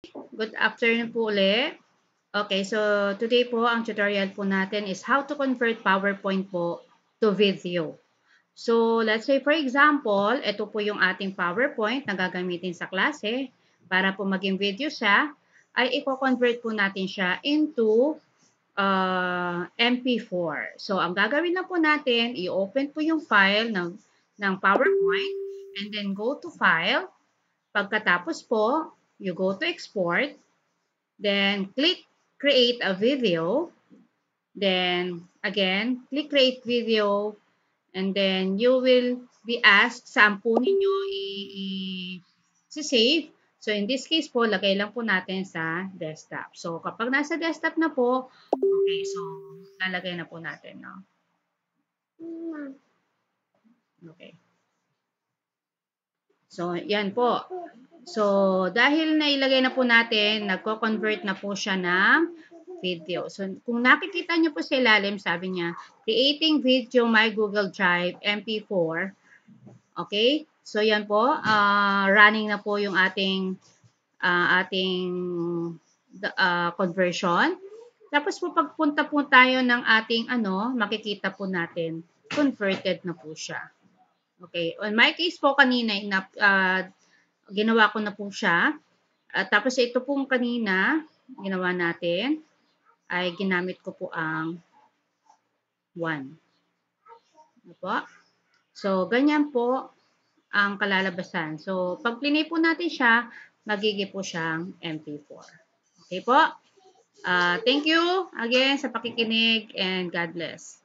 Good afternoon po ulit. Okay, so today po ang tutorial po natin is how to convert PowerPoint po to video. So let's say for example, ito po yung ating PowerPoint na gagamitin sa klase. Para po maging video siya, ay i-convert po natin siya into MP4. So ang gagawin na po natin, i-open po yung file ng PowerPoint and then go to File. Pagkatapos po, you go to Export. Then, click create a video. Then, again, click create video. And then, you will be asked saan po ninyo i-save. So, in this case po, lagay lang po natin sa desktop. So, kapag nasa desktop na po, okay, so, lalagay na po natin, no? Okay. So, yan po. So, dahil nailagay na po natin, nagko-convert na po siya ng video. So, kung nakikita nyo po sa ilalim, sabi niya, creating video my Google Drive MP4. Okay? So, yan po. Running na po yung ating conversion. Tapos po, pagpunta po tayo ng ating makikita po natin, converted na po siya. Okay. On my case po kanina, ginawa ko na po siya. Tapos ito pong kanina, ginawa natin, ay ginamit ko po ang 1. Ano po? So, ganyan po ang kalalabasan. So, pag plinay po natin siya, magiging po siyang MP4. Okay po? Thank you again sa pakikinig and God bless.